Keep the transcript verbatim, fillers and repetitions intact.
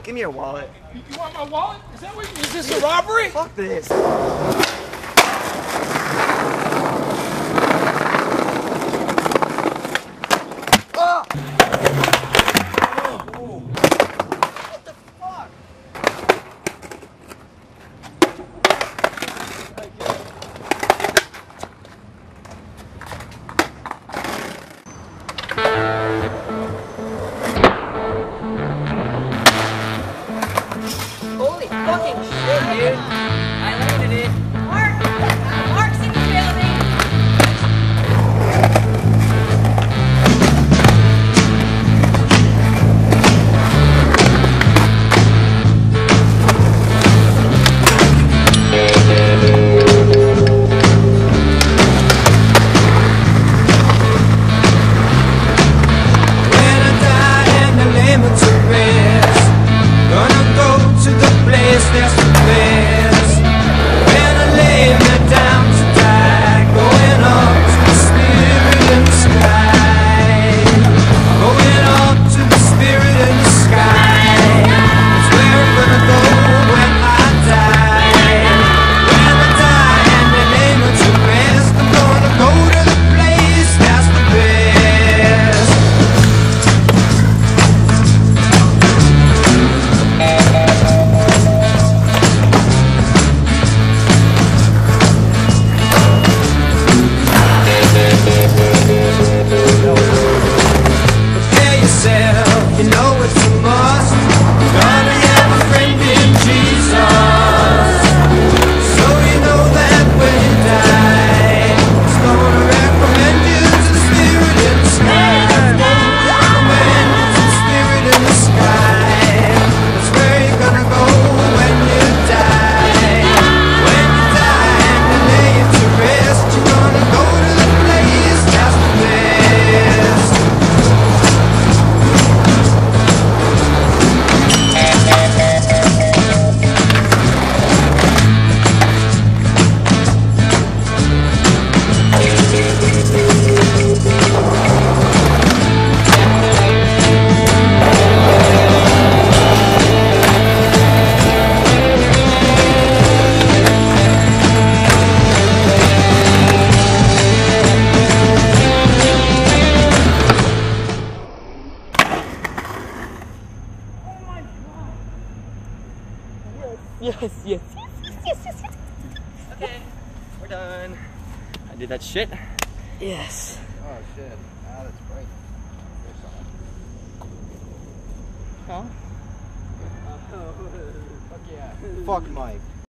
Give me your wallet. You, you want my wallet? Is that what? Is this a robbery? Fuck this. Ah! Oh. What the fuck? Holy fucking shit, dude. I landed it. Mark! Mark's in the building! When I die and I lay me to rest, gonna go to the place that's the best. When I lay me down to die, going up to the spirit in the sky, going up to the spirit in the sky. That's where I'm gonna go when I die. When I die and they lay me to rest, I'm gonna go to the place that's the best. Prepare yourself, you know it's a must. Gonna have a friend in Jesus, so you know that when you die, it's gonna recommend you to the spirit in the sky. It's gonna recommend you to the spirit in the sky. That's where you're gonna go when you die. When you die and they lay you to rest, you're gonna go to the place that's the best. Yes, yes, yes, yes, yes, yes, yes. Okay, we're done. I did that shit. Yes. Oh shit. Ah, that's great. Huh? Fuck yeah. Fuck Mike.